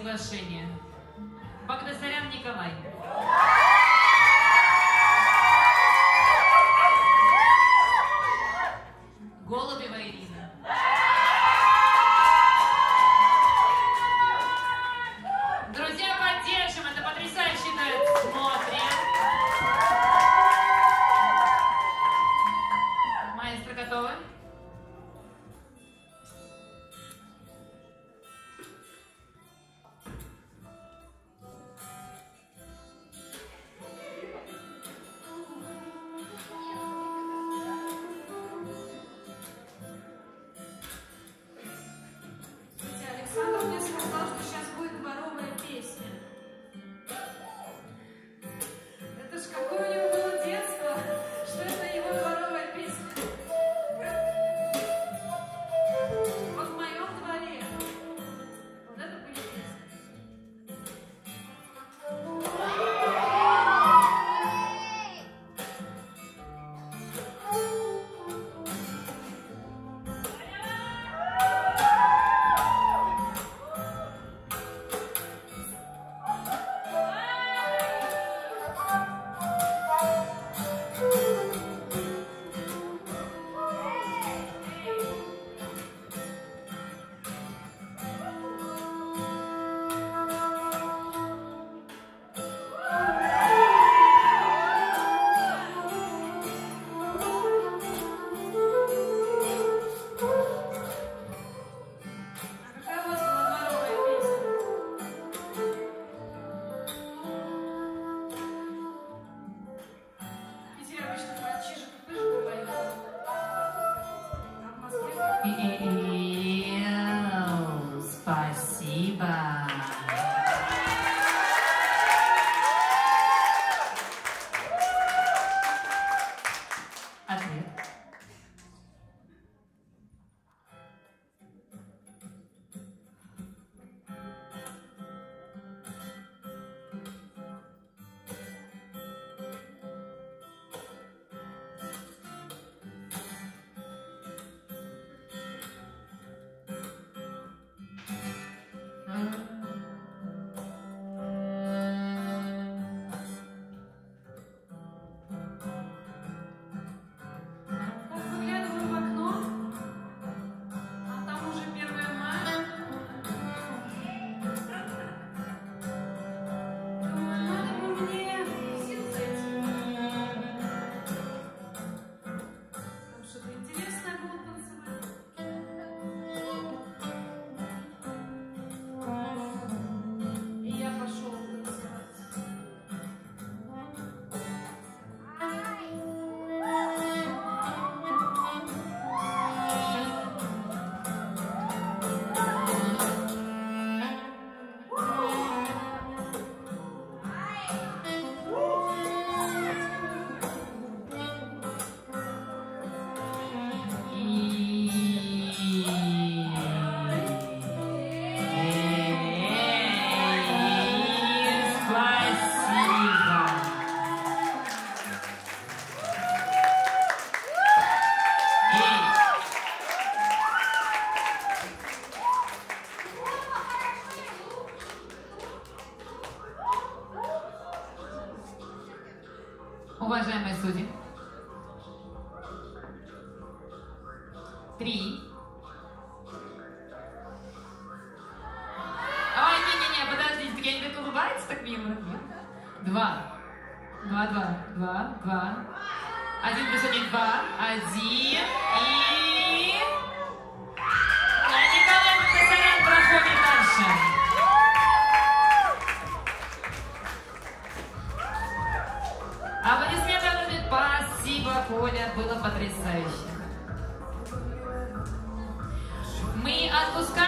приглашение. Багдасарян Николай. Голубева Ирина. Друзья, поддержим, это потрясающий дуэт. Смотрим. Маэстро готовы? Александр мне сказал, что сейчас будет дворовая песня. Это ж какое у него было детство, что это его дворовая песня. Вот в моем дворе. Вот это будет песня. Спасибо. Ответ. Уважаемые судьи, 3. Ой, не-не-не, подождите, так я не так улыбается, так мило. 2. 2, 2, 2, 2. 1 плюс 1, 2. 1. И... Николай Багдасарян проходит дальше. Аплодисменты. Спасибо, Коля, было потрясающе. Мы отпускаем.